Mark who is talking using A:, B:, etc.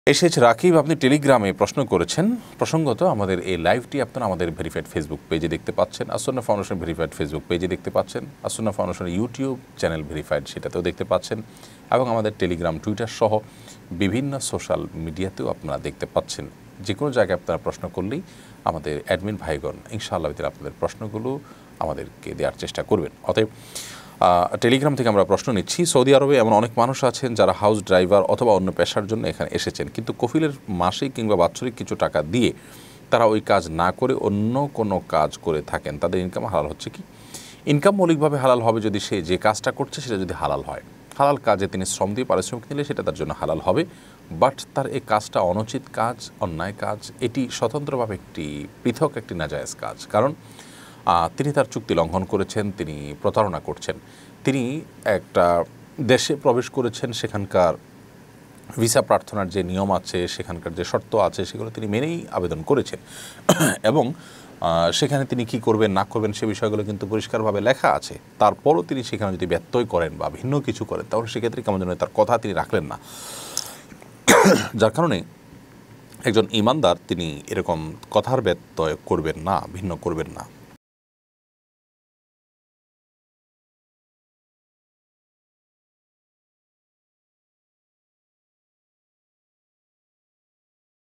A: SH Rakib, আপনি টেলিগ্রামে প্রশ্ন করেছেন। প্রসঙ্গত আমাদের এই লাইভটি আপনারা আমাদের ভেরিফাইড ফেসবুক পেজে দেখতে পাচ্ছেন, আসুন্নাহ ফাউন্ডেশন ভেরিফাইড ফেসবুক পেজে দেখতে পাচ্ছেন, আসুন্নাহ ফাউন্ডেশনের ইউটিউব চ্যানেল ভেরিফাইড সেটাতেও দেখতে পাচ্ছেন, এবং আমাদের টেলিগ্রাম, টুইটার সহ বিভিন্ন সোশ্যাল মিডিয়াতেও আপনারা দেখতে পাচ্ছেন। যে কোনো জায়গায় আপনারা প্রশ্ন করলেই আমাদের অ্যাডমিন ভাইগণ ইনশাআল্লাহ আপনাদের প্রশ্নগুলো আমাদেরকে দেওয়ার চেষ্টা করবেন। অতএব টেলিগ্রাম থেকে আমরা প্রশ্ন নিচ্ছি। সৌদি আরবে এমন অনেক মানুষ আছেন যারা হাউস ড্রাইভার অথবা অন্য পেশার জন্য এখানে এসেছেন, কিন্তু কফিলের মাসিক কিংবা বাৎসরিক কিছু টাকা দিয়ে তারা ওই কাজ না করে অন্য কোনো কাজ করে থাকেন। তাদের ইনকাম হালাল হচ্ছে কি? ইনকাম মৌলিকভাবে হালাল হবে যদি সে যে কাজটা করছে সেটা যদি হালাল হয়। হালাল কাজে তিনি শ্রম দিয়ে পারিশ্রমিক নিলে সেটা তার জন্য হালাল হবে। বাট তার এই কাজটা অনুচিত কাজ, অন্যায় কাজ, এটি স্বতন্ত্রভাবে একটি পৃথক একটি নাজায়েজ কাজ। কারণ তিনি তার চুক্তি লঙ্ঘন করেছেন, তিনি প্রতারণা করছেন। তিনি একটা দেশে প্রবেশ করেছেন, সেখানকার ভিসা প্রার্থনার যে নিয়ম আছে, সেখানকার যে শর্ত আছে, সেগুলো তিনি মেনেই আবেদন করেছেন। এবং সেখানে তিনি কি করবেন না করবেন সে বিষয়গুলো কিন্তু পরিষ্কারভাবে লেখা আছে। তারপরও তিনি সেখানে যদি ব্যত্যয় করেন বা ভিন্ন কিছু করেন, তাহলে সেক্ষেত্রে কেমন যেন তার কথা তিনি রাখলেন না। যার কারণে একজন ইমানদার তিনি এরকম কথার ব্যত্যয় করবেন না, ভিন্ন করবেন না।